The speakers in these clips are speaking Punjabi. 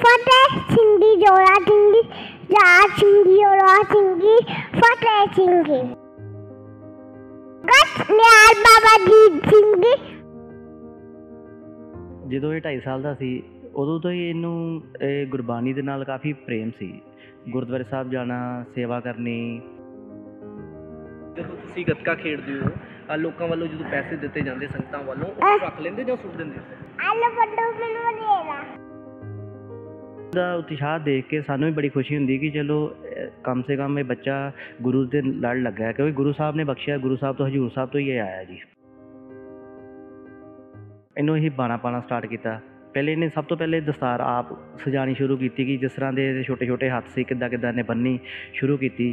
Fateh Singhi, Jora Singhi, Raj Singhi, Jora Singhi, Fateh Singhi. Gat Nial Baba Jeet Singhi. ਜਦੋਂ ਇਹ 2.5 ਸਾਲ ਦਾ ਸੀ ਉਦੋਂ ਤੋਂ ਹੀ ਇਹਨੂੰ ਗੁਰਬਾਣੀ ਦੇ ਨਾਲ ਕਾਫੀ ਪ੍ਰੇਮ ਸੀ। ਗੁਰਦੁਆਰੇ ਸਾਹਿਬ ਜਾਣਾ, ਸੇਵਾ ਕਰਨੀ। ਜਦੋਂ ਤੁਸੀਂ ਗੱਤਕਾ ਖੇਡਦੇ ਹੋ ਲੋਕਾਂ ਵੱਲੋਂ ਜਦੋਂ ਪੈਸੇ ਦਿੱਤੇ ਜਾਂਦੇ ਸੰਗਤਾਂ ਵੱਲੋਂ ਉਹ ਰੱਖ ਲੈਂਦੇ ਜਾਂ ਸੁੱਟ ਦਿੰਦੇ? ਆਲੂ ਵੱਡੂ ਮੈਨੂੰ ਦੇਗਾ। ਦਾ ਉਤਸ਼ਾਹ ਦੇਖ ਕੇ ਸਾਨੂੰ ਵੀ ਬੜੀ ਖੁਸ਼ੀ ਹੁੰਦੀ ਕਿ ਚਲੋ ਕਮ ਸੇ ਕਮ ਇਹ ਬੱਚਾ ਗੁਰੂ ਦੇ ਲੜ ਲੱਗਾ, ਕਿਉਂਕਿ ਗੁਰੂ ਸਾਹਿਬ ਨੇ ਬਖਸ਼ਿਆ, ਗੁਰੂ ਸਾਹਿਬ ਤੋਂ, ਹਜ਼ੂਰ ਸਾਹਿਬ ਤੋਂ ਹੀ ਇਹ ਆਇਆ ਜੀ। ਇਹਨੂੰ ਅਸੀਂ ਬਾਣਾ ਪਾਉਣਾ ਸਟਾਰਟ ਕੀਤਾ। ਪਹਿਲੇ ਇਹਨੇ ਸਭ ਤੋਂ ਪਹਿਲੇ ਦਸਤਾਰ ਆਪ ਸਜਾਉਣੀ ਸ਼ੁਰੂ ਕੀਤੀ ਕਿ ਜਿਸ ਤਰ੍ਹਾਂ ਦੇ ਇਹਦੇ ਛੋਟੇ ਛੋਟੇ ਹੱਥ ਸੀ, ਕਿੱਦਾਂ ਕਿੱਦਾਂ ਇਹਨੇ ਬੰਨ੍ਹਣੀ ਸ਼ੁਰੂ ਕੀਤੀ।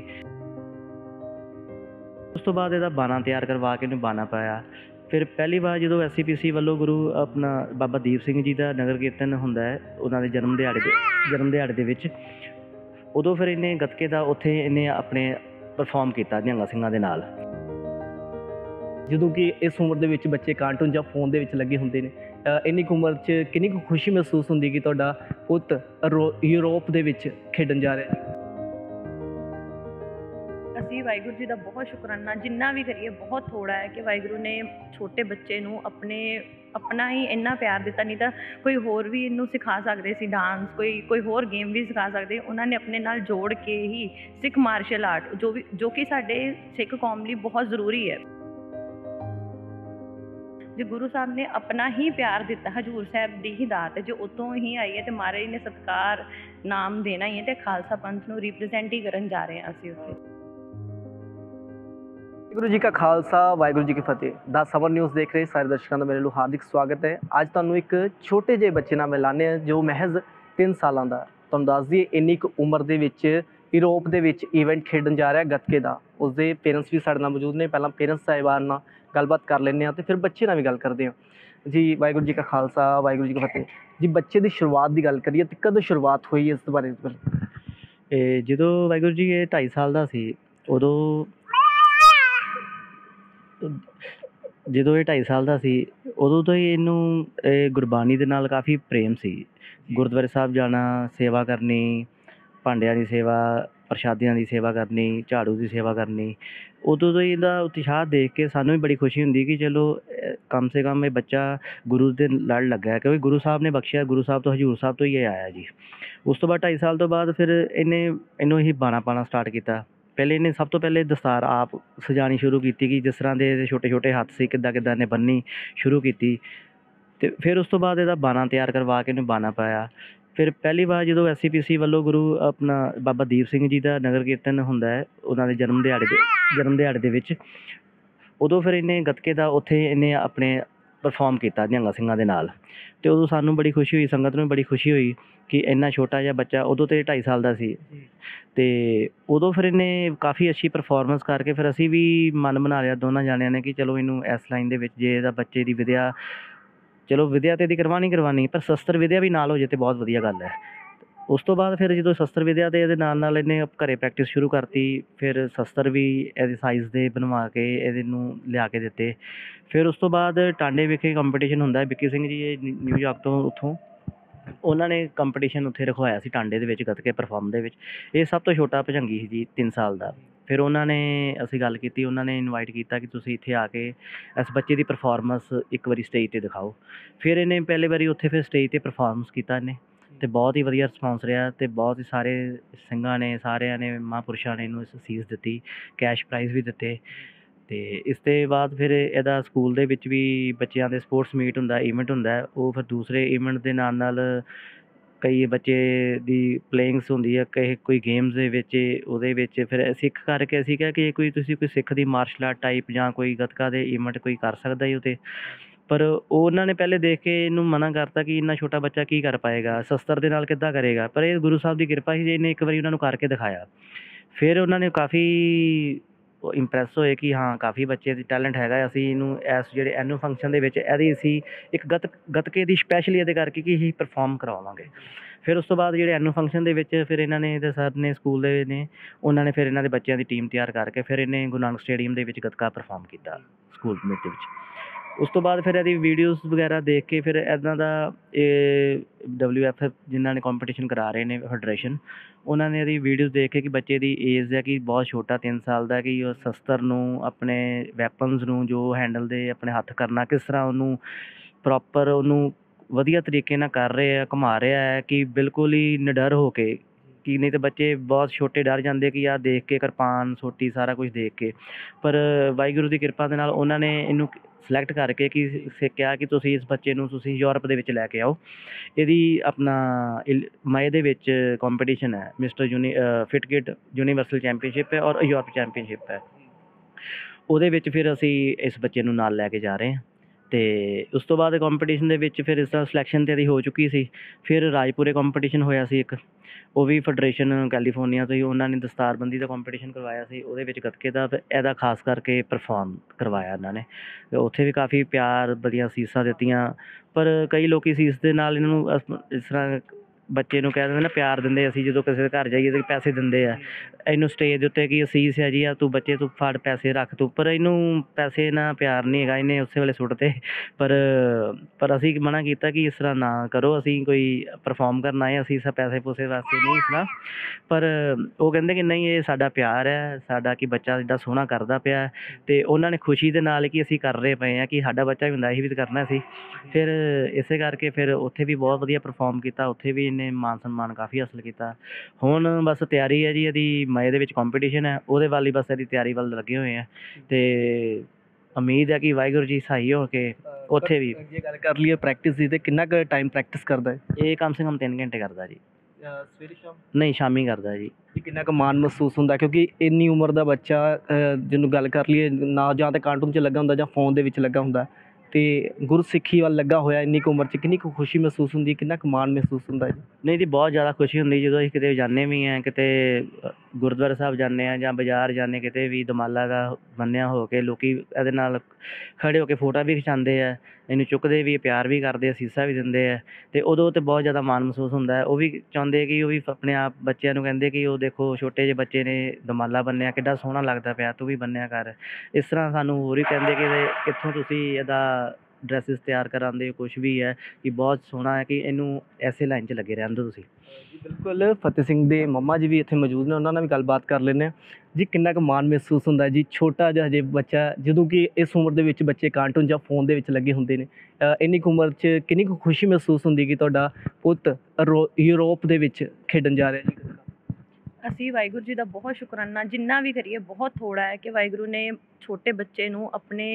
ਉਸ ਤੋਂ ਬਾਅਦ ਇਹਦਾ ਬਾਣਾ ਤਿਆਰ ਕਰਵਾ ਕੇ ਇਹਨੂੰ ਬਾਣਾ ਪਾਇਆ। ਫਿਰ ਪਹਿਲੀ ਵਾਰ ਜਦੋਂ SCPC ਵੱਲੋਂ ਗੁਰੂ ਆਪਣਾ ਬਾਬਾ ਦੀਪ ਸਿੰਘ ਜੀ ਦਾ ਨਗਰ ਕੀਰਤਨ ਹੁੰਦਾ ਹੈ ਉਹਨਾਂ ਦੇ ਜਨਮ ਦਿਹਾੜੇ ਦੇ ਵਿੱਚ, ਉਦੋਂ ਫਿਰ ਇਹਨੇ ਗੱਤਕੇ ਦਾ ਉੱਥੇ ਇਹਨੇ ਆਪਣੇ ਪਰਫੋਰਮ ਕੀਤਾ ਨਿਹੰਗਾਂ ਸਿੰਘਾਂ ਦੇ ਨਾਲ। ਜਦੋਂ ਕਿ ਇਸ ਉਮਰ ਦੇ ਵਿੱਚ ਬੱਚੇ ਕਾਰਟੂਨ ਜਾਂ ਫੋਨ ਦੇ ਵਿੱਚ ਲੱਗੇ ਹੁੰਦੇ ਨੇ, ਇੰਨੀ ਕੁ ਉਮਰ 'ਚ ਕਿੰਨੀ ਕੁ ਖੁਸ਼ੀ ਮਹਿਸੂਸ ਹੁੰਦੀ ਕਿ ਤੁਹਾਡਾ ਪੁੱਤ ਯੂਰਪ ਦੇ ਵਿੱਚ ਖੇਡਣ ਜਾ ਰਿਹਾ? ਅਸੀਂ ਵਾਹਿਗੁਰੂ ਜੀ ਦਾ ਬਹੁਤ ਸ਼ੁਕਰਾਨਾ ਜਿੰਨਾ ਵੀ ਕਰੀਏ ਬਹੁਤ ਥੋੜ੍ਹਾ ਹੈ ਕਿ ਵਾਹਿਗੁਰੂ ਨੇ ਛੋਟੇ ਬੱਚੇ ਨੂੰ ਆਪਣਾ ਹੀ ਇੰਨਾ ਪਿਆਰ ਦਿੱਤਾ। ਨਹੀਂ ਤਾਂ ਕੋਈ ਹੋਰ ਵੀ ਇਹਨੂੰ ਸਿਖਾ ਸਕਦੇ ਸੀ, ਡਾਂਸ, ਕੋਈ ਹੋਰ ਗੇਮ ਵੀ ਸਿਖਾ ਸਕਦੇ। ਉਹਨਾਂ ਨੇ ਆਪਣੇ ਨਾਲ ਜੋੜ ਕੇ ਹੀ ਸਿੱਖ ਮਾਰਸ਼ਲ ਆਰਟ ਜੋ ਕਿ ਸਾਡੇ ਸਿੱਖ ਕੌਮ ਲਈ ਬਹੁਤ ਜ਼ਰੂਰੀ ਹੈ। ਜੇ ਗੁਰੂ ਸਾਹਿਬ ਨੇ ਆਪਣਾ ਹੀ ਪਿਆਰ ਦਿੱਤਾ, ਹਜ਼ੂਰ ਸਾਹਿਬ ਦੀ ਹੀ ਦਾਤ ਹੈ ਜੋ ਉੱਥੋਂ ਹੀ ਆਈ ਹੈ, ਅਤੇ ਮਹਾਰਾਜ ਨੇ ਸਤਿਕਾਰ ਨਾਮ ਦੇਣਾ ਹੀ ਹੈ, ਅਤੇ ਖਾਲਸਾ ਪੰਥ ਨੂੰ ਰਿਪਰੈਜ਼ੈਂਟ ਹੀ ਕਰਨ ਜਾ ਰਹੇ ਹਾਂ ਅਸੀਂ ਉੱਥੇ। ਵਾਹਿਗੁਰੂ ਜੀ ਕਾ ਖਾਲਸਾ, ਵਾਹਿਗੁਰੂ ਜੀ ਕੀ ਫਤਿਹ। ਦਾ ਸਬਰ ਨਿਊਜ਼ ਦੇਖ ਰਹੇ ਸਾਰੇ ਦਰਸ਼ਕਾਂ ਦਾ ਮੇਰੇ ਵੱਲੋਂ ਹਾਰਦਿਕ ਸਵਾਗਤ ਹੈ। ਅੱਜ ਤੁਹਾਨੂੰ ਇੱਕ ਛੋਟੇ ਜਿਹੇ ਬੱਚੇ ਨਾਲ ਮਿਲਾਉਂਦੇ ਹਾਂ ਜੋ ਮਹਿਜ਼ 3 ਸਾਲਾਂ ਦਾ। ਤੁਹਾਨੂੰ ਦੱਸ ਦਈਏ ਇੰਨੀ ਕੁ ਉਮਰ ਦੇ ਵਿੱਚ ਯੂਰਪ ਦੇ ਵਿੱਚ ਇਵੈਂਟ ਖੇਡਣ ਜਾ ਰਿਹਾ ਗੱਤਕੇ ਦਾ। ਉਸਦੇ ਪੇਰੈਂਟਸ ਵੀ ਸਾਡੇ ਨਾਲ ਮੌਜੂਦ ਨੇ। ਪਹਿਲਾਂ ਪੇਰੈਂਟਸ ਸਾਹਿਬਾਨ ਨਾਲ ਗੱਲਬਾਤ ਕਰ ਲੈਂਦੇ ਹਾਂ ਅਤੇ ਫਿਰ ਬੱਚੇ ਨਾਲ ਵੀ ਗੱਲ ਕਰਦੇ ਹਾਂ ਜੀ। ਵਾਹਿਗੁਰੂ ਜੀ ਕਾ ਖਾਲਸਾ, ਵਾਹਿਗੁਰੂ ਜੀ ਕੀ ਫਤਿਹ ਜੀ। ਬੱਚੇ ਦੀ ਸ਼ੁਰੂਆਤ ਦੀ ਗੱਲ ਕਰੀਏ ਤਾਂ ਕਦੋਂ ਸ਼ੁਰੂਆਤ ਹੋਈ ਇਸ ਬਾਰੇ? ਜਦੋਂ ਵਾਹਿਗੁਰੂ ਜੀ ਇਹ 2.5 ਸਾਲ ਦਾ ਸੀ ਉਦੋਂ ਤੋਂ ਹੀ ਇਹਨੂੰ ਗੁਰਬਾਣੀ ਦੇ ਨਾਲ ਕਾਫੀ ਪ੍ਰੇਮ ਸੀ। ਗੁਰਦੁਆਰੇ ਸਾਹਿਬ ਜਾਣਾ, ਸੇਵਾ ਕਰਨੀ, ਭਾਂਡਿਆਂ ਦੀ ਸੇਵਾ, ਪ੍ਰਸ਼ਾਦਿਆਂ ਦੀ ਸੇਵਾ ਕਰਨੀ, ਝਾੜੂ ਦੀ ਸੇਵਾ ਕਰਨੀ। ਉਦੋਂ ਤੋਂ ਹੀ ਇਹਦਾ ਉਤਸ਼ਾਹ ਦੇਖ ਕੇ ਸਾਨੂੰ ਵੀ ਬੜੀ ਖੁਸ਼ੀ ਹੁੰਦੀ ਕਿ ਚਲੋ ਕਮ ਸੇ ਕਮ ਇਹ ਬੱਚਾ ਗੁਰੂ ਦੇ ਲੜ ਲੱਗਾ, ਕਿਉਂਕਿ ਗੁਰੂ ਸਾਹਿਬ ਨੇ ਬਖਸ਼ਿਆ, ਗੁਰੂ ਸਾਹਿਬ ਤੋਂ, ਹਜ਼ੂਰ ਸਾਹਿਬ ਤੋਂ ਹੀ ਇਹ ਆਇਆ ਜੀ। ਉਸ ਤੋਂ ਬਾਅਦ 2.5 ਸਾਲ ਤੋਂ ਬਾਅਦ ਫਿਰ ਇਹਨੂੰ ਅਸੀਂ ਬਾਣਾ ਪਾਉਣਾ ਸਟਾਰਟ ਕੀਤਾ। ਪਹਿਲੇ ਇਹਨੇ ਸਭ ਤੋਂ ਪਹਿਲੇ ਦਸਤਾਰ ਆਪ ਸਜਾਉਣੀ ਸ਼ੁਰੂ ਕੀਤੀ ਕਿ ਜਿਸ ਤਰ੍ਹਾਂ ਦੇ ਇਹਦੇ ਛੋਟੇ ਛੋਟੇ ਹੱਥ ਸੀ, ਕਿੱਦਾਂ ਕਿੱਦਾਂ ਇਹਨੇ ਬੰਨ੍ਹਣੀ ਸ਼ੁਰੂ ਕੀਤੀ। ਅਤੇ ਫਿਰ ਉਸ ਤੋਂ ਬਾਅਦ ਇਹਦਾ ਬਾਣਾ ਤਿਆਰ ਕਰਵਾ ਕੇ ਇਹਨੂੰ ਬਾਣਾ ਪਾਇਆ। ਫਿਰ ਪਹਿਲੀ ਵਾਰ ਜਦੋਂ SCPC ਵੱਲੋਂ ਗੁਰੂ ਆਪਣਾ ਬਾਬਾ ਦੀਪ ਸਿੰਘ ਜੀ ਦਾ ਨਗਰ ਕੀਰਤਨ ਹੁੰਦਾ ਹੈ ਉਹਨਾਂ ਦੇ ਜਨਮ ਦਿਹਾੜੇ ਦੇ ਵਿੱਚ, ਉਦੋਂ ਫਿਰ ਇਹਨੇ ਗੱਤਕੇ ਦਾ ਉੱਥੇ ਇਹਨੇ ਆਪਣੇ ਪਰਫੋਰਮ ਕੀਤਾ ਨਿਹੰਗਾਂ ਸਿੰਘਾਂ ਦੇ ਨਾਲ। ਅਤੇ ਉਦੋਂ ਸਾਨੂੰ ਬੜੀ ਖੁਸ਼ੀ ਹੋਈ, ਸੰਗਤ ਨੂੰ ਬੜੀ ਖੁਸ਼ੀ ਹੋਈ ਕਿ ਇੰਨਾ ਛੋਟਾ ਜਿਹਾ ਬੱਚਾ, ਉਦੋਂ ਤਾਂ 2.5 ਸਾਲ ਦਾ ਸੀ, ਅਤੇ ਉਦੋਂ ਫਿਰ ਇਹਨੇ ਕਾਫੀ ਅੱਛੀ ਪਰਫੋਰਮੈਂਸ ਕਰਕੇ ਫਿਰ ਅਸੀਂ ਵੀ ਮਨ ਬਣਾ ਲਿਆ ਦੋਨਾਂ ਜਾਣਿਆਂ ਨੇ ਕਿ ਚਲੋ ਇਹਨੂੰ ਇਸ ਲਾਈਨ ਦੇ ਵਿੱਚ, ਜੇ ਇਹਦਾ ਬੱਚੇ ਦੀ ਵਿਦਿਆ, ਚਲੋ ਵਿਦਿਆ ਤਾਂ ਇਹਦੀ ਕਰਵਾਉਣੀ ਪਰ ਸ਼ਸਤਰ ਵਿਦਿਆ ਵੀ ਨਾਲ ਹੋ ਜਾਏ ਤਾਂ ਬਹੁਤ ਵਧੀਆ ਗੱਲ ਹੈ। ਉਸ ਤੋਂ ਬਾਅਦ ਫਿਰ ਜਦੋਂ ਸ਼ਸਤਰ ਵਿਦਿਆ ਦੇ ਇਹਦੇ ਨਾਲ ਇਹਨੇ ਘਰੇ ਪ੍ਰੈਕਟਿਸ ਸ਼ੁਰੂ ਕਰਤੀ। ਫਿਰ ਸ਼ਸਤਰ ਵੀ ਇਹਦੇ ਸਾਈਜ਼ ਦੇ ਬਣਵਾ ਕੇ ਇਹਦੇ ਨੂੰ ਲਿਆ ਕੇ ਦਿੱਤੇ। ਫਿਰ ਉਸ ਤੋਂ ਬਾਅਦ ਟਾਂਡੇ ਵਿਖੇ ਕੰਪੀਟੀਸ਼ਨ ਹੁੰਦਾ ਹੈ, ਵਿੱਕੀ ਸਿੰਘ ਜੀ ਇਹ ਨਿਊਯਾਰਕ ਤੋਂ, ਉੱਥੋਂ ਉਹਨਾਂ ਨੇ ਕੰਪੀਟੀਸ਼ਨ ਉੱਥੇ ਰਖਵਾਇਆ ਸੀ ਟਾਂਡੇ ਦੇ ਵਿੱਚ ਗੱਤਕੇ ਪਰਫੋਰਮ ਦੇ ਵਿੱਚ। ਇਹ ਸਭ ਤੋਂ ਛੋਟਾ ਭਜੰਗੀ ਸੀ ਜੀ, 3 ਸਾਲ ਦਾ। ਫਿਰ ਉਹਨਾਂ ਨੇ ਅਸੀਂ ਗੱਲ ਕੀਤੀ, ਉਹਨਾਂ ਨੇ ਇਨਵਾਈਟ ਕੀਤਾ ਕਿ ਤੁਸੀਂ ਇੱਥੇ ਆ ਕੇ ਇਸ ਬੱਚੇ ਦੀ ਪਰਫੋਰਮੈਂਸ ਇੱਕ ਵਾਰੀ ਸਟੇਜ 'ਤੇ ਦਿਖਾਓ। ਫਿਰ ਇਹਨੇ ਪਹਿਲੀ ਵਾਰੀ ਉੱਥੇ ਫਿਰ ਸਟੇਜ 'ਤੇ ਪਰਫੋਰਮੈਂਸ ਕੀਤਾ ਇਹਨੇ, ਅਤੇ ਬਹੁਤ ਹੀ ਵਧੀਆ ਰਿਸਪੌਂਸ ਰਿਹਾ। ਅਤੇ ਬਹੁਤ ਹੀ ਸਾਰੇ ਸਿੰਘਾਂ ਨੇ, ਸਾਰਿਆਂ ਨੇ, ਮਹਾਂਪੁਰਸ਼ਾਂ ਨੇ ਇਹਨੂੰ ਅਸੀਸ ਦਿੱਤੀ, ਕੈਸ਼ ਪ੍ਰਾਈਜ਼ ਵੀ ਦਿੱਤੇ। ਅਤੇ ਇਸ ਤੋਂ ਬਾਅਦ ਫਿਰ ਇਹਦਾ ਸਕੂਲ ਦੇ ਵਿੱਚ ਵੀ ਬੱਚਿਆਂ ਦੇ ਸਪੋਰਟਸ ਮੀਟ ਹੁੰਦਾ, ਈਵੈਂਟ ਹੁੰਦਾ। ਉਹ ਫਿਰ ਦੂਸਰੇ ਈਵੈਂਟ ਦੇ ਨਾਲ ਕਈ ਬੱਚੇ ਦੀ ਪਲੇਇੰਗਸ ਹੁੰਦੀ ਹੈ, ਕੋਈ ਗੇਮਸ ਦੇ ਵਿੱਚ, ਉਹਦੇ ਵਿੱਚ ਫਿਰ ਸਿੱਖ ਕਰਕੇ ਅਸੀਂ ਕਿਹਾ ਕਿ ਤੁਸੀਂ ਕੋਈ ਸਿੱਖ ਦੀ ਮਾਰਸ਼ਲ ਆਰਟ ਟਾਈਪ ਜਾਂ ਕੋਈ ਗੱਤਕਾ ਦੇ ਈਵੈਂਟ ਕੋਈ ਕਰ ਸਕਦਾ ਜੀ ਉੱਥੇ। ਪਰ ਉਹਨਾਂ ਨੇ ਪਹਿਲੇ ਦੇਖ ਕੇ ਇਹਨੂੰ ਮਨਾ ਕਰਤਾ ਕਿ ਇੰਨਾ ਛੋਟਾ ਬੱਚਾ ਕੀ ਕਰ ਪਾਏਗਾ, ਸ਼ਸਤਰ ਦੇ ਨਾਲ ਕਿੱਦਾਂ ਕਰੇਗਾ। ਪਰ ਇਹ ਗੁਰੂ ਸਾਹਿਬ ਦੀ ਕਿਰਪਾ ਸੀ, ਇਹਨੇ ਇੱਕ ਵਾਰੀ ਉਹਨਾਂ ਨੂੰ ਕਰਕੇ ਦਿਖਾਇਆ। ਫਿਰ ਉਹਨਾਂ ਨੇ ਕਾਫੀ ਇੰਪਰੈਸ ਹੋਏ ਕਿ ਹਾਂ ਕਾਫੀ ਬੱਚੇ ਦੀ ਟੈਲੈਂਟ ਹੈਗਾ। ਅਸੀਂ ਇਹਨੂੰ ਜਿਹੜੇ ਐਨੂਅਲ ਫੰਕਸ਼ਨ ਦੇ ਵਿੱਚ ਅਸੀਂ ਇੱਕ ਗੱਤਕੇ ਦੀ ਸਪੈਸ਼ਲੀ ਇਹਦੇ ਕਰਕੇ ਕਿ ਅਸੀਂ ਪਰਫੋਰਮ ਕਰਵਾਵਾਂਗੇ। ਫਿਰ ਉਸ ਤੋਂ ਬਾਅਦ ਜਿਹੜੇ ਐਨੂਅਲ ਫੰਕਸ਼ਨ ਦੇ ਵਿੱਚ ਫਿਰ ਇਹਨਾਂ ਨੇ, ਇਹਦੇ ਸਰ ਨੇ, ਸਕੂਲ ਦੇ ਨੇ, ਉਹਨਾਂ ਨੇ ਫਿਰ ਇਹਨਾਂ ਦੇ ਬੱਚਿਆਂ ਦੀ ਟੀਮ ਤਿਆਰ ਕਰਕੇ ਫਿਰ ਇਹਨੇ ਗੁਰੂ ਨਾਨਕ ਸਟੇਡੀਅਮ ਦੇ ਵਿੱਚ ਗੱਤਕਾ ਪਰਫੋਰਮ ਕੀਤਾ ਸਕੂਲ ਦੇ ਵਿੱਚ। ਉਸ ਤੋਂ ਬਾਅਦ ਫਿਰ ਇਹਦੀ ਵੀਡੀਓਜ਼ ਵਗੈਰਾ ਦੇਖ ਕੇ ਫਿਰ ਇੱਦਾਂ ਦਾ ਇਹ WFF ਜਿਨ੍ਹਾਂ ਨੇ ਕੰਪੀਟੀਸ਼ਨ ਕਰਾ ਰਹੇ ਨੇ ਫੈਡਰੇਸ਼ਨ, ਉਹਨਾਂ ਨੇ ਇਹਦੀ ਵੀਡੀਓਜ਼ ਦੇਖ ਕੇ ਕਿ ਬੱਚੇ ਦੀ ਏਜ ਹੈ ਕਿ ਬਹੁਤ ਛੋਟਾ 3 ਸਾਲ ਦਾ, ਕਿ ਉਹ ਸ਼ਸਤਰ ਨੂੰ, ਆਪਣੇ ਵੈਪਨਸ ਨੂੰ ਜੋ ਹੈਂਡਲ ਦੇ ਆਪਣੇ ਹੱਥ ਕਰਨਾ, ਕਿਸ ਤਰ੍ਹਾਂ ਉਹਨੂੰ ਪ੍ਰੋਪਰ ਉਹਨੂੰ ਵਧੀਆ ਤਰੀਕੇ ਨਾਲ ਕਰ ਰਹੇ ਆ, ਘੁਮਾ ਰਿਹਾ ਹੈ, ਕਿ ਬਿਲਕੁਲ ਹੀ ਨਿਡਰ ਹੋ ਕੇ, ਕਿ ਨਹੀਂ ਤਾਂ ਬੱਚੇ ਬਹੁਤ ਛੋਟੇ ਡਰ ਜਾਂਦੇ ਕਿ ਆਹ ਦੇਖ ਕੇ ਕਿਰਪਾਨ ਸੋਟੀ ਸਾਰਾ ਕੁਝ ਦੇਖ ਕੇ। ਪਰ ਵਾਹਿਗੁਰੂ ਦੀ ਕਿਰਪਾ ਦੇ ਨਾਲ ਉਹਨਾਂ ਨੇ ਇਹਨੂੰ ਸਿਲੈਕਟ ਕਰਕੇ ਕਿ ਕਿਹਾ ਕਿ ਤੁਸੀਂ ਇਸ ਬੱਚੇ ਨੂੰ ਤੁਸੀਂ ਯੂਰਪ ਦੇ ਵਿੱਚ ਲੈ ਕੇ ਆਓ। ਇਹਦੀ ਆਪਣਾ ਮਈ ਦੇ ਵਿੱਚ ਕੰਪੀਟੀਸ਼ਨ ਹੈ, ਮਿਸਟਰ ਫਿਟਕਿਟ ਯੂਨੀਵਰਸਲ ਚੈਂਪੀਅਨਸ਼ਿਪ ਹੈ ਔਰ ਯੂਰਪ ਚੈਂਪੀਅਨਸ਼ਿਪ ਹੈ। ਉਹਦੇ ਵਿੱਚ ਫਿਰ ਅਸੀਂ ਇਸ ਬੱਚੇ ਨੂੰ ਨਾਲ ਲੈ ਕੇ ਜਾ ਰਹੇ ਹਾਂ। ਅਤੇ ਉਸ ਤੋਂ ਬਾਅਦ ਕੰਪੀਟੀਸ਼ਨ ਦੇ ਵਿੱਚ ਫਿਰ ਇਸ ਤਰ੍ਹਾਂ ਸਿਲੈਕਸ਼ਨ ਤਾਂ ਇਹਦੀ ਹੋ ਚੁੱਕੀ ਸੀ। ਫਿਰ ਰਾਜਪੁਰੇ ਕੰਪੀਟੀਸ਼ਨ ਹੋਇਆ ਸੀ ਇੱਕ, ਉਹ ਵੀ ਫੈਡਰੇਸ਼ਨ ਕੈਲੀਫੋਰਨੀਆ ਤੋਂ ਹੀ, ਉਹਨਾਂ ਨੇ ਦਸਤਾਰਬੰਦੀ ਦਾ ਕੰਪੀਟੀਸ਼ਨ ਕਰਵਾਇਆ ਸੀ। ਉਹਦੇ ਵਿੱਚ ਗੱਤਕੇ ਦਾ ਇਹਦਾ ਖਾਸ ਕਰਕੇ ਪਰਫੋਰਮ ਕਰਵਾਇਆ ਇਹਨਾਂ ਨੇ। ਅਤੇ ਉੱਥੇ ਵੀ ਕਾਫੀ ਪਿਆਰ, ਬੜੀਆਂ ਅਸੀਸਾਂ ਦਿੱਤੀਆਂ। ਪਰ ਕਈ ਲੋਕ ਅਸੀਸ ਦੇ ਨਾਲ ਇਹਨਾਂ ਨੂੰ ਇਸ ਤਰ੍ਹਾਂ ਬੱਚੇ ਨੂੰ ਕਹਿ ਦਿੰਦੇ ਨਾ, ਪਿਆਰ ਦਿੰਦੇ। ਅਸੀਂ ਜਦੋਂ ਕਿਸੇ ਦੇ ਘਰ ਜਾਈਏ ਤਾਂ ਪੈਸੇ ਦਿੰਦੇ ਆ ਇਹਨੂੰ ਸਟੇਜ ਦੇ ਉੱਤੇ, ਕਿ ਅਸੀਸ ਹੈ ਜੀ ਆ, ਤੂੰ ਬੱਚੇ ਤੂੰ ਫੜ ਪੈਸੇ ਰੱਖ ਤੂੰ। ਪਰ ਇਹਨੂੰ ਪੈਸੇ ਨਾਲ ਪਿਆਰ ਨਹੀਂ ਹੈਗਾ, ਇਹਨੇ ਉਸੇ ਵੇਲੇ ਸੁੱਟ ਤੇ। ਪਰ ਅਸੀਂ ਮਨਾ ਕੀਤਾ ਕਿ ਇਸ ਤਰ੍ਹਾਂ ਨਾ ਕਰੋ, ਅਸੀਂ ਕੋਈ ਪਰਫੋਰਮ ਕਰਨ ਆਏ, ਅਸੀਂ ਪੈਸੇ ਪੂਸੇ ਵਾਸਤੇ ਨਹੀਂ ਇਸ ਤਰ੍ਹਾਂ। ਪਰ ਉਹ ਕਹਿੰਦੇ ਕਿ ਨਹੀਂ, ਇਹ ਸਾਡਾ ਪਿਆਰ ਹੈ, ਸਾਡਾ ਕਿ ਬੱਚਾ ਐਡਾ ਸੋਹਣਾ ਕਰਦਾ ਪਿਆ। ਅਤੇ ਉਹਨਾਂ ਨੇ ਖੁਸ਼ੀ ਦੇ ਨਾਲ ਕਿ ਅਸੀਂ ਕਰ ਰਹੇ ਪਏ ਹਾਂ, ਕਿ ਸਾਡਾ ਬੱਚਾ ਵੀ ਹੁੰਦਾ, ਅਸੀਂ ਵੀ ਤਾਂ ਕਰਨਾ ਸੀ। ਫਿਰ ਇਸੇ ਕਰਕੇ ਫਿਰ ਉੱਥੇ ਵੀ ਬਹੁਤ ਵਧੀਆ ਪਰਫੋਰਮ ਕੀਤਾ, ਉੱਥੇ ਵੀ ਇਹਨੇ ਮਾਨ ਸਨਮਾਨ ਕਾਫੀ ਹਾਸਲ ਕੀਤਾ। ਹੁਣ ਬਸ ਤਿਆਰੀ ਹੈ ਜੀ ਇਹਦੀ, ਮਈ ਦੇ ਵਿੱਚ ਕੰਪੀਟੀਸ਼ਨ ਹੈ, ਉਹਦੇ ਵੱਲ ਹੀ ਬਸ ਇਹਦੀ ਤਿਆਰੀ ਵੱਲ ਲੱਗੇ ਹੋਏ ਆ। ਅਤੇ ਉਮੀਦ ਹੈ ਕਿ ਵਾਹਿਗੁਰੂ ਜੀ ਸਹਾਈ ਹੋ ਕੇ ਉੱਥੇ ਵੀ। ਜੇ ਗੱਲ ਕਰ ਲਈਏ ਪ੍ਰੈਕਟਿਸ ਦੀ, ਤਾਂ ਕਿੰਨਾ ਕੁ ਟਾਈਮ ਪ੍ਰੈਕਟਿਸ ਕਰਦਾ ਹੈ? ਇਹ ਕਮ ਸੇ ਕਮ 3 ਘੰਟੇ ਕਰਦਾ ਜੀ। ਸਵੇਰੇ ਸ਼ਾਮ? ਨਹੀਂ, ਸ਼ਾਮੀ ਕਰਦਾ ਜੀ। ਕਿੰਨਾ ਕੁ ਮਾਣ ਮਹਿਸੂਸ ਹੁੰਦਾ, ਕਿਉਂਕਿ ਇੰਨੀ ਉਮਰ ਦਾ ਬੱਚਾ, ਜਿਹਨੂੰ ਗੱਲ ਕਰ ਲਈਏ ਨਾ, ਜਾਂ ਤਾਂ ਕਾਰਟੂਨ 'ਚ ਲੱਗਾ ਹੁੰਦਾ ਜਾਂ ਫੋਨ ਦੇ ਵਿੱਚ ਲੱਗਾ ਹੁੰਦਾ, ਅਤੇ ਗੁਰਸਿੱਖੀ ਵੱਲ ਲੱਗਾ ਹੋਇਆ ਇੰਨੀ ਕੁ ਉਮਰ 'ਚ, ਕਿੰਨੀ ਕੁ ਖੁਸ਼ੀ ਮਹਿਸੂਸ ਹੁੰਦੀ, ਕਿੰਨਾ ਕੁ ਮਾਣ ਮਹਿਸੂਸ ਹੁੰਦਾ ਜੀ? ਨਹੀਂ ਜੀ, ਬਹੁਤ ਜ਼ਿਆਦਾ ਖੁਸ਼ੀ ਹੁੰਦੀ ਜਦੋਂ ਅਸੀਂ ਕਿਤੇ ਜਾਂਦੇ ਵੀ ਹਾਂ, ਕਿਤੇ ਗੁਰਦੁਆਰਾ ਸਾਹਿਬ ਜਾਂਦੇ ਹਾਂ ਜਾਂ ਬਾਜ਼ਾਰ ਜਾਂਦੇ, ਕਿਤੇ ਵੀ ਦਮਾਲਾ ਦਾ ਬੰਨਿਆ ਹੋ ਕੇ ਲੋਕ ਇਹਦੇ ਨਾਲ ਖੜ੍ਹੇ ਹੋ ਕੇ ਫੋਟੋ ਵੀ ਖਿਚਾਉਂਦੇ ਆ, ਇਹਨੂੰ ਚੁੱਕਦੇ ਵੀ, ਪਿਆਰ ਵੀ ਕਰਦੇ, ਅਸੀਸਾਂ ਵੀ ਦਿੰਦੇ ਆ। ਅਤੇ ਉਦੋਂ ਤਾਂ ਬਹੁਤ ਜ਼ਿਆਦਾ ਮਾਣ ਮਹਿਸੂਸ ਹੁੰਦਾ ਹੈ। ਉਹ ਵੀ ਚਾਹੁੰਦੇ ਕਿ ਉਹ ਵੀ ਆਪਣੇ ਆਪ ਬੱਚਿਆਂ ਨੂੰ ਕਹਿੰਦੇ ਕਿ ਉਹ ਦੇਖੋ ਛੋਟੇ ਜਿਹੇ ਬੱਚੇ ਨੇ ਦਮਾਲਾ ਬੰਨਿਆ, ਕਿੱਡਾ ਸੋਹਣਾ ਲੱਗਦਾ ਪਿਆ, ਤੂੰ ਵੀ ਬੰਨਿਆ ਕਰ। ਇਸ ਤਰ੍ਹਾਂ ਸਾਨੂੰ ਹੋਰ ਵੀ ਕਹਿੰਦੇ ਕਿ ਕਿੱਥੋਂ ਤੁਸੀਂ ਇਹਦਾ ਡਰੈਸਿਸ ਤਿਆਰ ਕਰਾਉਂਦੇ ਹੋ, ਕੁਛ ਵੀ ਹੈ, ਕਿ ਬਹੁਤ ਸੋਹਣਾ ਹੈ, ਕਿ ਇਹਨੂੰ ਐਸੇ ਲਾਈਨ 'ਚ ਲੱਗੇ ਰਹਿੰਦੇ ਤੁਸੀਂ। ਜੀ ਬਿਲਕੁਲ, ਫਤਿਹ ਸਿੰਘ ਦੇ ਮੰਮਾ ਜੀ ਵੀ ਇੱਥੇ ਮੌਜੂਦ ਨੇ, ਉਹਨਾਂ ਨਾਲ ਵੀ ਗੱਲਬਾਤ ਕਰ ਲੈਂਦੇ ਹਾਂ ਜੀ। ਕਿੰਨਾ ਕੁ ਮਾਣ ਮਹਿਸੂਸ ਹੁੰਦਾ ਜੀ, ਛੋਟਾ ਜਿਹਾ ਹਜੇ ਬੱਚਾ, ਜਦੋਂ ਕਿ ਇਸ ਉਮਰ ਦੇ ਵਿੱਚ ਬੱਚੇ ਕਾਰਟੂਨ ਜਾਂ ਫੋਨ ਦੇ ਵਿੱਚ ਲੱਗੇ ਹੁੰਦੇ ਨੇ, ਇੰਨੀ ਕੁ ਉਮਰ 'ਚ ਕਿੰਨੀ ਕੁ ਖੁਸ਼ੀ ਮਹਿਸੂਸ ਹੁੰਦੀ ਕਿ ਤੁਹਾਡਾ ਪੁੱਤ ਯੂਰਪ ਦੇ ਵਿੱਚ ਖੇਡਣ ਜਾ ਰਿਹਾ ਜੀ? ਅਸੀਂ ਵਾਹਿਗੁਰੂ ਜੀ ਦਾ ਬਹੁਤ ਸ਼ੁਕਰਾਨਾ, ਜਿੰਨਾ ਵੀ ਕਰੀਏ ਬਹੁਤ ਥੋੜ੍ਹਾ ਹੈ, ਕਿ ਵਾਹਿਗੁਰੂ ਨੇ ਛੋਟੇ ਬੱਚੇ ਨੂੰ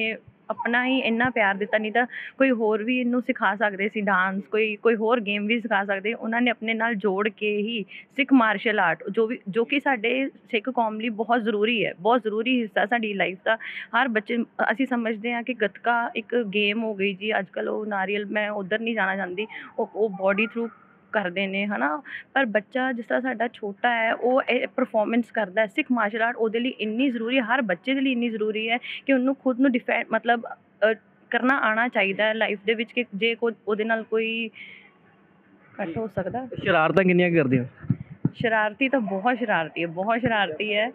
ਆਪਣਾ ਹੀ ਇੰਨਾ ਪਿਆਰ ਦਿੱਤਾ। ਨਹੀਂ ਤਾਂ ਕੋਈ ਹੋਰ ਵੀ ਇਹਨੂੰ ਸਿਖਾ ਸਕਦੇ ਸੀ, ਡਾਂਸ, ਕੋਈ ਹੋਰ ਗੇਮ ਵੀ ਸਿਖਾ ਸਕਦੇ। ਉਹਨਾਂ ਨੇ ਆਪਣੇ ਨਾਲ ਜੋੜ ਕੇ ਹੀ ਸਿੱਖ ਮਾਰਸ਼ਲ ਆਰਟ, ਜੋ ਕਿ ਸਾਡੇ ਸਿੱਖ ਕੌਮ ਲਈ ਬਹੁਤ ਜ਼ਰੂਰੀ ਹੈ, ਬਹੁਤ ਜ਼ਰੂਰੀ ਹਿੱਸਾ ਸਾਡੀ ਲਾਈਫ ਦਾ। ਹਰ ਬੱਚੇ, ਅਸੀਂ ਸਮਝਦੇ ਹਾਂ ਕਿ ਗੱਤਕਾ ਇੱਕ ਗੇਮ ਹੋ ਗਈ ਜੀ ਅੱਜ ਕੱਲ੍ਹ, ਉਹ ਨਾਰੀਅਲ, ਮੈਂ ਉੱਧਰ ਨਹੀਂ ਜਾਣਾ ਚਾਹੁੰਦੀ, ਉਹ ਬੋਡੀ ਥਰੂ ਕਰਦੇ ਨੇ, ਹੈ ਨਾ। ਪਰ ਬੱਚਾ ਜਿਸ ਤਰ੍ਹਾਂ ਸਾਡਾ ਛੋਟਾ ਹੈ, ਉਹ ਇਹ ਪਰਫੋਰਮੈਂਸ ਕਰਦਾ ਹੈ, ਸਿੱਖ ਮਾਰਸ਼ਲ ਆਰਟ ਉਹਦੇ ਲਈ ਇੰਨੀ ਜ਼ਰੂਰੀ ਹੈ, ਹਰ ਬੱਚੇ ਦੇ ਲਈ ਇੰਨੀ ਜ਼ਰੂਰੀ ਹੈ ਕਿ ਉਹਨੂੰ ਖੁਦ ਨੂੰ ਮਤਲਬ ਕਰਨਾ ਆਉਣਾ ਚਾਹੀਦਾ ਹੈ ਲਾਈਫ ਦੇ ਵਿੱਚ, ਕਿ ਜੇ ਉਹਦੇ ਨਾਲ ਕੋਈ ਘੱਟ ਹੋ ਸਕਦਾ। ਸ਼ਰਾਰਤਾਂ ਕਿੰਨੀਆਂ ਕਰਦੇ ਹੋ? ਸ਼ਰਾਰਤੀ ਤਾਂ ਬਹੁਤ ਸ਼ਰਾਰਤੀ ਹੈ, ਬਹੁਤ ਸ਼ਰਾਰਤੀ ਹੈ,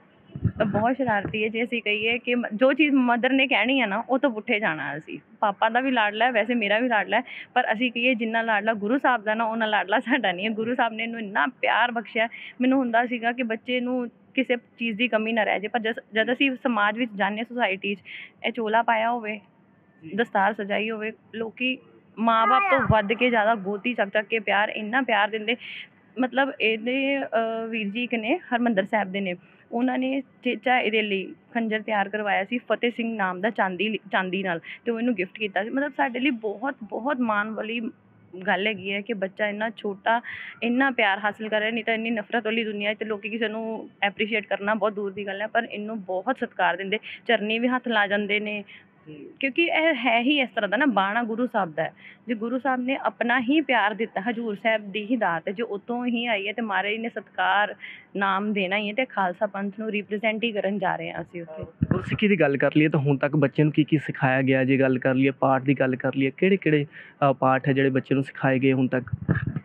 ਬਹੁਤ ਸ਼ਰਾਰਤੀ ਹੈ। ਜੇ ਅਸੀਂ ਕਹੀਏ ਕਿ ਜੋ ਚੀਜ਼ ਮਦਰ ਨੇ ਕਹਿਣੀ ਹੈ ਨਾ, ਉਹ ਤਾਂ ਪੁੱਠੇ ਜਾਣਾ। ਅਸੀਂ ਪਾਪਾ ਦਾ ਵੀ ਲਾਡਲਾ, ਵੈਸੇ ਮੇਰਾ ਵੀ ਲਾਡਲਾ, ਪਰ ਅਸੀਂ ਕਹੀਏ ਜਿੰਨਾ ਲਾਡਲਾ ਗੁਰੂ ਸਾਹਿਬ ਦਾ ਨਾ, ਉਹਨਾਂ ਲਾਡਲਾ ਸਾਡਾ ਨਹੀਂ ਹੈ। ਗੁਰੂ ਸਾਹਿਬ ਨੇ ਇਹਨੂੰ ਇੰਨਾ ਪਿਆਰ ਬਖਸ਼ਿਆ। ਮੈਨੂੰ ਹੁੰਦਾ ਸੀਗਾ ਕਿ ਬੱਚੇ ਨੂੰ ਕਿਸੇ ਚੀਜ਼ ਦੀ ਕਮੀ ਨਾ ਰਹਿ ਜਾਏ, ਪਰ ਜਦ ਅਸੀਂ ਸਮਾਜ ਵਿੱਚ ਜਾਂਦੇ, ਸੁਸਾਇਟੀ 'ਚ, ਇਹ ਚੋਲਾ ਪਾਇਆ ਹੋਵੇ, ਦਸਤਾਰ ਸਜਾਈ ਹੋਵੇ, ਲੋਕੀ ਮਾਂ ਬਾਪ ਤੋਂ ਵੱਧ ਕੇ ਜ਼ਿਆਦਾ ਗੋਦੀ ਚੱਕ ਕੇ ਪਿਆਰ, ਇੰਨਾ ਪਿਆਰ ਦਿੰਦੇ। ਮਤਲਬ ਇਹਦੇ ਵੀਰ ਜੀ ਇੱਕ ਨੇ, ਹਰਿਮੰਦਰ ਸਾਹਿਬ ਦੇ ਨੇ, ਉਹਨਾਂ ਨੇ ਚੇਚਾ ਇਹਦੇ ਲਈ ਖੰਜਰ ਤਿਆਰ ਕਰਵਾਇਆ ਸੀ, ਫਤਿਹ ਸਿੰਘ ਨਾਮ ਦਾ, ਚਾਂਦੀ ਨਾਲ, ਅਤੇ ਉਹ ਇਹਨੂੰ ਗਿਫਟ ਕੀਤਾ ਸੀ। ਮਤਲਬ ਸਾਡੇ ਲਈ ਬਹੁਤ ਬਹੁਤ ਮਾਣ ਵਾਲੀ ਗੱਲ ਹੈਗੀ ਹੈ ਕਿ ਬੱਚਾ ਇੰਨਾ ਛੋਟਾ ਇੰਨਾ ਪਿਆਰ ਹਾਸਿਲ ਕਰ ਰਿਹਾ। ਨਹੀਂ ਤਾਂ ਇੰਨੀ ਨਫ਼ਰਤ ਵਾਲੀ ਦੁਨੀਆ 'ਚ ਲੋਕੀ ਕਿਸੇ ਨੂੰ ਐਪਰੀਸ਼ੀਏਟ ਕਰਨਾ ਬਹੁਤ ਦੂਰ ਦੀ ਗੱਲ ਹੈ, ਪਰ ਇਹਨੂੰ ਬਹੁਤ ਸਤਿਕਾਰ ਦਿੰਦੇ, ਚਰਨੀ ਵੀ ਹੱਥ ਲਾ ਜਾਂਦੇ ਨੇ, ਕਿਉਂਕਿ ਇਹ ਹੈ ਹੀ ਇਸ ਤਰ੍ਹਾਂ ਦਾ ਨਾ, ਬਾਣਾ ਗੁਰੂ ਸਾਹਿਬ ਦਾ ਹੈ। ਜੇ ਗੁਰੂ ਸਾਹਿਬ ਨੇ ਆਪਣਾ ਹੀ ਪਿਆਰ ਦਿੱਤਾ, ਹਜ਼ੂਰ ਸਾਹਿਬ ਦੀ ਹੀ ਦਾਤ ਹੈ, ਜੋ ਉੱਤੋਂ ਹੀ ਆਈ ਹੈ, ਅਤੇ ਮਹਾਰਾਜ ਨੇ ਸਤਿਕਾਰ ਨਾਮ ਦੇਣਾ ਹੀ ਹੈ, ਅਤੇ ਖਾਲਸਾ ਪੰਥ ਨੂੰ ਰਿਪਰੈਜ਼ੈਂਟ ਹੀ ਕਰਨ ਜਾ ਰਹੇ ਹਾਂ ਅਸੀਂ ਉੱਥੇ। ਗੁਰਸਿੱਖੀ ਦੀ ਗੱਲ ਕਰ ਲਈਏ ਤਾਂ ਹੁਣ ਤੱਕ ਬੱਚੇ ਨੂੰ ਕੀ ਕੀ ਸਿਖਾਇਆ ਗਿਆ? ਜੇ ਗੱਲ ਕਰ ਲਈਏ ਪਾਠ ਦੀ ਗੱਲ ਕਰ ਲਈਏ, ਕਿਹੜੇ ਕਿਹੜੇ ਪਾਠ ਹੈ ਜਿਹੜੇ ਬੱਚੇ ਨੂੰ ਸਿਖਾਏ ਗਏ ਹੁਣ ਤੱਕ?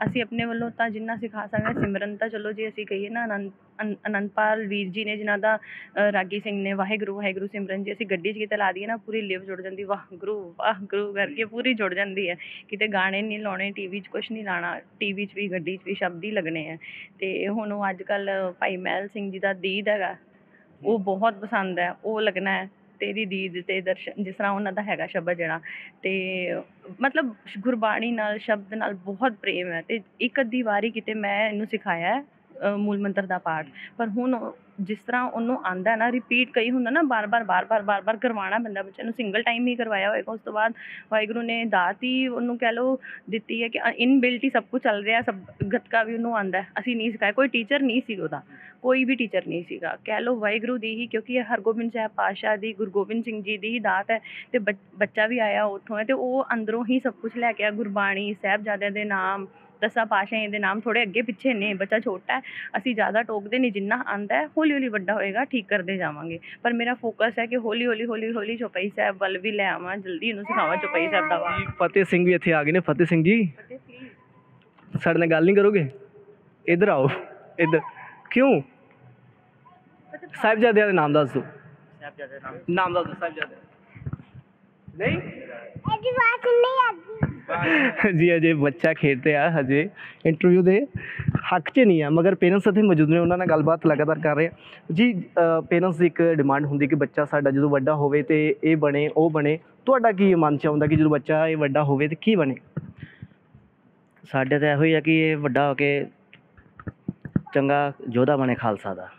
ਅਸੀਂ ਆਪਣੇ ਵੱਲੋਂ ਤਾਂ ਜਿੰਨਾ ਸਿਖਾ ਸਕਦੇ ਹਾਂ। ਸਿਮਰਨ ਤਾਂ ਚਲੋ ਜੇ ਅਸੀਂ ਕਹੀਏ ਨਾ ਅਨੰਦਪਾਲ ਵੀਰ ਜੀ ਨੇ ਜਿਨ੍ਹਾਂ ਦਾ ਰਾਗੀ ਸਿੰਘ ਨੇ ਵਾਹਿਗੁਰੂ ਵਾਹਿਗੁਰੂ ਸਿਮਰਨ ਜੀ ਅਸੀਂ ਗੱਡੀ 'ਚ ਕਿਤੇ ਲਾ ਦਈਏ ਨਾ ਪੂਰੀ ਲਿਵ ਜੁੜ ਜਾਂਦੀ, ਵਾਹਿਗੁਰੂ ਕਰਕੇ ਪੂਰੀ ਜੁੜ ਜਾਂਦੀ ਹੈ। ਕਿਤੇ ਗਾਣੇ ਨਹੀਂ ਲਾਉਣੇ, ਟੀਵੀ 'ਚ ਕੁਛ ਨਹੀਂ ਲਾਉਣਾ, ਟੀਵੀ 'ਚ ਵੀ ਗੱਡੀ 'ਚ ਵੀ ਸ਼ਬਦ ਹੀ ਲੱਗਣੇ ਆ। ਅਤੇ ਹੁਣ ਉਹ ਅੱਜ ਕੱਲ੍ਹ ਭਾਈ ਮਹਿਲ ਸਿੰਘ ਜੀ ਦਾ ਦੀਦ ਹੈਗਾ, ਉਹ ਬਹੁਤ ਪਸੰਦ ਹੈ, ਉਹ ਲੱਗਣਾ ਹੈ। ਤੇਰੀ ਦੀਦ ਤੇ ਦਰਸ਼ਨ, ਜਿਸ ਤਰ੍ਹਾਂ ਉਹਨਾਂ ਦਾ ਹੈਗਾ ਸ਼ਬਦ ਜਿਹੜਾ, ਅਤੇ ਮਤਲਬ ਗੁਰਬਾਣੀ ਨਾਲ ਸ਼ਬਦ ਨਾਲ ਬਹੁਤ ਪ੍ਰੇਮ ਹੈ। ਅਤੇ ਇੱਕ ਅੱਧੀ ਵਾਰੀ ਕਿਤੇ ਮੈਂ ਇਹਨੂੰ ਸਿਖਾਇਆ ਮੂਲ ਮੰਤਰ ਦਾ ਪਾਠ, ਪਰ ਹੁਣ ਜਿਸ ਤਰ੍ਹਾਂ ਉਹਨੂੰ ਆਉਂਦਾ ਨਾ ਰਿਪੀਟ, ਕਈ ਹੁੰਦਾ ਨਾ ਬਾਰ ਬਾਰ ਕਰਵਾਉਣਾ ਪੈਂਦਾ ਬੱਚੇ ਨੂੰ। ਸਿੰਗਲ ਟਾਈਮ ਹੀ ਕਰਵਾਇਆ ਹੋਏਗਾ, ਉਸ ਤੋਂ ਬਾਅਦ ਵਾਹਿਗੁਰੂ ਨੇ ਦਾਤ ਹੀ ਉਹਨੂੰ ਕਹਿ ਲਓ ਦਿੱਤੀ ਹੈ ਕਿ ਇਨਬਿਲਟ ਹੀ ਸਭ ਕੁਝ ਚੱਲ ਰਿਹਾ, ਸਭ ਗੱਤਕਾ ਵੀ ਉਹਨੂੰ ਆਉਂਦਾ। ਅਸੀਂ ਨਹੀਂ ਸਿਖਾਇਆ, ਕੋਈ ਟੀਚਰ ਨਹੀਂ ਸੀ ਉਹਦਾ, ਕੋਈ ਵੀ ਟੀਚਰ ਨਹੀਂ ਸੀਗਾ, ਕਹਿ ਲਓ ਵਾਹਿਗੁਰੂ ਦੀ ਹੀ, ਕਿਉਂਕਿ ਇਹ ਹਰਗੋਬਿੰਦ ਸਾਹਿਬ ਪਾਤਸ਼ਾਹ ਦੀ, ਗੁਰੂ ਗੋਬਿੰਦ ਸਿੰਘ ਜੀ ਦੀ ਹੀ ਦਾਤ ਹੈ। ਅਤੇ ਬੱਚਾ ਵੀ ਆਇਆ ਉੱਥੋਂ ਹੈ, ਅਤੇ ਉਹ ਅੰਦਰੋਂ ਹੀ ਸਭ ਕੁਝ ਲੈ ਕੇ ਆ। ਗੁਰਬਾਣੀ, ਸਾਹਿਬਜ਼ਾਦਿਆਂ ਦੇ ਨਾਮ, 10 ਪਾਤਸ਼ਾਹੀਆਂ ਦੇ ਨਾਮ, ਥੋੜ੍ਹੇ ਅੱਗੇ ਪਿੱਛੇ ਨੇ, ਬੱਚਾ ਛੋਟਾ ਹੈ, ਅਸੀਂ ਜ਼ਿਆਦਾ ਟੋਕਦੇ ਨਹੀਂ। ਜਿੰਨਾ ਆਉਂਦਾ ਹੈ ਹੌਲੀ ਹੌਲੀ ਵੱਡਾ ਹੋਏਗਾ, ਠੀਕ ਕਰਦੇ ਜਾਵਾਂਗੇ। ਪਰ ਮੇਰਾ ਫੋਕਸ ਹੈ ਕਿ ਹੌਲੀ ਹੌਲੀ ਚੌਪਈ ਸਾਹਿਬ ਵੱਲ ਵੀ ਲੈ ਆਵਾਂ, ਜਲਦੀ ਇਹਨੂੰ ਸਿਖਾਵਾਂ ਚੌਪਈ ਸਾਹਿਬ ਦਾ ਵਾ। ਫਤਿਹ ਸਿੰਘ ਵੀ ਇੱਥੇ ਆ ਗਏ ਨੇ। ਫਤਿਹ ਸਿੰਘ ਜੀ, ਸਾਡੇ ਨਾਲ ਗੱਲ ਨਹੀਂ ਕਰੋਗੇ? ਇੱਧਰ ਆਓ, ਇੱਧਰ। ਕਿਉਂ? ਸਾਹਿਬਜ਼ਾਦਿਆਂ ਦੇ ਨਾਮ ਦੱਸ ਦਿਓ। ਸਾਹਿਬਜ਼ਾਦੇ ਨਾਮ ਨਾਮ ਦੱਸ ਦਿਓ ਸਾਹਿਬਜ਼ਾਦੇ। ਨਹੀਂ ਇਹਦੀ ਬਾਤ ਨਹੀਂ ਆਦੀ ਜੀ, ਅਜੇ ਬੱਚਾ ਖੇਡ ਰਿਹਾ, ਹਜੇ ਇੰਟਰਵਿਊ ਦੇ ਹੱਕ 'ਚ ਨਹੀਂ ਆ, ਮਗਰ ਪੇਰੈਂਟਸ ਇੱਥੇ ਮੌਜੂਦ ਨੇ, ਉਹਨਾਂ ਨਾਲ ਗੱਲਬਾਤ ਲਗਾਤਾਰ ਕਰ ਰਹੇ ਜੀ। ਪੇਰੈਂਟਸ ਦੀ ਇੱਕ ਡਿਮਾਂਡ ਹੁੰਦੀ ਕਿ ਬੱਚਾ ਸਾਡਾ ਜਦੋਂ ਵੱਡਾ ਹੋਵੇ ਤੇ ਇਹ ਬਣੇ ਉਹ ਬਣੇ। ਤੁਹਾਡਾ ਕੀ ਮਨ 'ਚ ਆਉਂਦਾ ਕਿ ਜਦੋਂ ਬੱਚਾ ਇਹ ਵੱਡਾ ਹੋਵੇ ਤੇ ਕੀ ਬਣੇ? ਸਾਡੇ ਤਾਂ ਇਹੋ ਹੀ ਆ ਕਿ ਇਹ ਵੱਡਾ ਹੋ ਕੇ ਚੰਗਾ ਯੋਧਾ ਬਣੇ ਖਾਲਸਾ ਦਾ,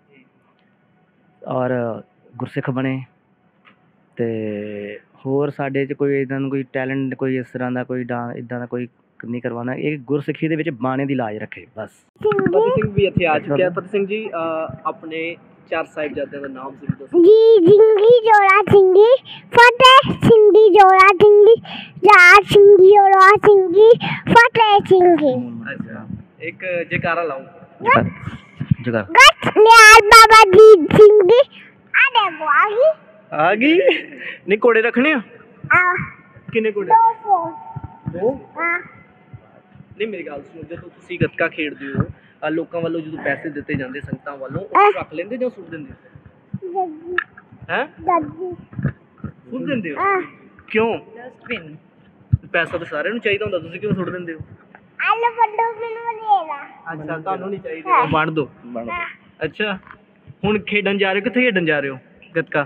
ਔਰ ਗੁਰਸਿੱਖ ਬਣੇ। ਅਤੇ ਹੋਰ ਸਾਡੇ 'ਚ ਕੋਈ ਇੱਦਾਂ ਦਾ ਕੋਈ ਟੈਲੈਂਟ, ਕੋਈ ਇਸ ਤਰ੍ਹਾਂ ਦਾ ਕੋਈ ਇੱਦਾਂ ਦਾ ਕੋਈ ਨਹੀਂ ਕਰਵਾਉਣਾ। ਇਹ ਗੁਰਸਿੱਖੀ ਦੇ ਵਿੱਚ ਬਾਣੇ ਦੀ ਲਾਜ ਰੱਖੇ ਬਸ। ਫਤਿਹ ਸਿੰਘ ਵੀ ਇੱਥੇ ਆ ਚੁੱਕਿਆ। ਫਤਿਹ ਸਿੰਘ ਜੀ, ਆਪਣੇ 4 ਸਾਹਿਬਜ਼ਾਦਿਆਂ ਦਾ ਨਾਮ ਜ਼ਰੂਰ ਦੱਸੋ ਜੀ। ਸਿੰਘੀ ਜੋੜਾ ਸਿੰਘੀ, ਫਤਿਹ ਸਿੰਘੀ ਜੋੜਾ ਸਿੰਘੀ, ਜਾਟ ਸਿੰਘੀ ਜੋੜਾ ਸਿੰਘੀ, ਫਤਿਹ ਸਿੰਘੀ। ਅੱਛਾ, ਇੱਕ ਜੈਕਾਰਾ ਲਾਓ। ਜਗਾ ਗੱਤ ਨਿਆਲ ਬਾਬਾ ਦੀਪ ਸਿੰਘੀ। ਆ ਦੇਖੋ ਆ ਗਈ। ਨਹੀਂ ਘੋੜੇ ਰੱਖਣੇ ਆ? ਕਿੰਨੇ ਘੋੜੇ? 2? ਹਾਂ। ਨਹੀਂ ਮੇਰੀ ਗੱਲ ਸੁਣੋ, ਜਦੋਂ ਤੁਸੀਂ ਗੱਤਕਾ ਖੇਡਦੇ ਹੋ, ਲੋਕਾਂ ਵੱਲੋਂ ਜਦੋਂ ਪੈਸੇ ਦਿੱਤੇ ਜਾਂਦੇ ਸੰਗਤਾਂ ਵੱਲੋਂ, ਉਹ ਰੱਖ ਲੈਂਦੇ ਜਾਂ ਸੁੱਟ ਦਿੰਦੇ ਹੋ? ਹੈਂ? ਸੁੱਟ ਦਿੰਦੇ ਹੋ? ਕਿਉਂ? ਡਸਟਬਿਨ। ਪੈਸਾ ਤਾਂ ਸਾਰਿਆਂ ਨੂੰ ਚਾਹੀਦਾ ਹੁੰਦਾ, ਤੁਸੀਂ ਕਿਉਂ ਸੁੱਟ ਦਿੰਦੇ ਹੋ? ਆਲੂ ਵੱਡੋ ਮੈਨੂੰ ਲੈਣਾ। ਅੱਛਾ, ਤੁਹਾਨੂੰ ਨਹੀਂ ਚਾਹੀਦਾ, ਵੰਡ ਦਿਓ। ਅੱਛਾ, ਹੁਣ ਖੇਡਣ ਜਾ ਰਹੇ ਹੋ? ਕਿੱਥੇ ਖੇਡਣ ਜਾ ਰਹੇ ਹੋ ਗੱਤਕਾ?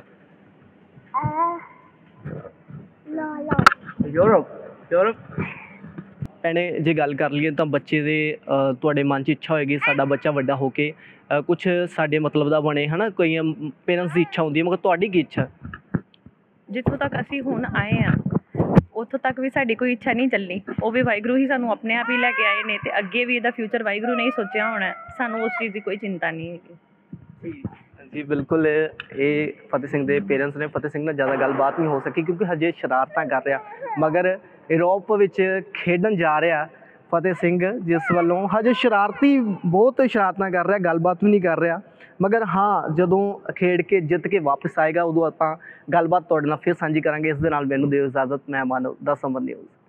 ਯੂਰਪ। ਭੈਣੇ, ਜੇ ਗੱਲ ਕਰ ਲਈਏ ਤਾਂ ਬੱਚੇ ਦੇ ਤੁਹਾਡੇ ਮਨ 'ਚ ਇੱਛਾ ਹੋਏਗੀ ਸਾਡਾ ਬੱਚਾ ਵੱਡਾ ਹੋ ਕੇ ਕੁਛ ਸਾਡੇ ਮਤਲਬ ਦਾ ਬਣੇ, ਹੈ ਨਾ? ਕੋਈ ਪੇਰੈਂਟਸ ਦੀ ਇੱਛਾ ਹੁੰਦੀ ਹੈ, ਮਗਰ ਤੁਹਾਡੀ ਕੀ ਇੱਛਾ? ਜਿੱਥੋਂ ਤੱਕ ਅਸੀਂ ਹੁਣ ਆਏ ਹਾਂ ਉੱਥੋਂ ਤੱਕ ਵੀ ਸਾਡੀ ਕੋਈ ਇੱਛਾ ਨਹੀਂ ਚੱਲੀ, ਉਹ ਵੀ ਵਾਹਿਗੁਰੂ ਹੀ ਸਾਨੂੰ ਆਪਣੇ ਆਪ ਹੀ ਲੈ ਕੇ ਆਏ ਨੇ, ਅਤੇ ਅੱਗੇ ਵੀ ਇਹਦਾ ਫਿਊਚਰ ਵਾਹਿਗੁਰੂ ਨੇ ਹੀ ਸੋਚਿਆ ਹੋਣਾ। ਸਾਨੂੰ ਉਸ ਚੀਜ਼ ਦੀ ਕੋਈ ਚਿੰਤਾ ਨਹੀਂ ਹੈਗੀ। ਜੀ ਬਿਲਕੁਲ, ਇਹ ਫਤਿਹ ਸਿੰਘ ਦੇ ਪੇਰੈਂਟਸ ਨੇ। ਫਤਿਹ ਸਿੰਘ ਨਾਲ ਜ਼ਿਆਦਾ ਗੱਲਬਾਤ ਨਹੀਂ ਹੋ ਸਕੀ ਕਿਉਂਕਿ ਹਜੇ ਸ਼ਰਾਰਤਾਂ ਕਰ ਰਿਹਾ, ਮਗਰ ਯੂਰਪ ਵਿੱਚ ਖੇਡਣ ਜਾ ਰਿਹਾ ਫਤਿਹ ਸਿੰਘ, ਜਿਸ ਵੱਲੋਂ ਹਜੇ ਬਹੁਤ ਸ਼ਰਾਰਤਾਂ ਕਰ ਰਿਹਾ, ਗੱਲਬਾਤ ਵੀ ਨਹੀਂ ਕਰ ਰਿਹਾ। ਮਗਰ ਹਾਂ, ਜਦੋਂ ਖੇਡ ਕੇ ਜਿੱਤ ਕੇ ਵਾਪਸ ਆਏਗਾ ਉਦੋਂ ਆਪਾਂ ਗੱਲਬਾਤ ਤੁਹਾਡੇ ਨਾਲ ਫਿਰ ਸਾਂਝੀ ਕਰਾਂਗੇ। ਇਸ ਦੇ ਨਾਲ ਮੈਨੂੰ ਦਿਓ ਇਜਾਜ਼ਤ। ਮੈਂ ਮਾਨਵ, 10 ਨੰਬਰ ਨਿਊਜ਼।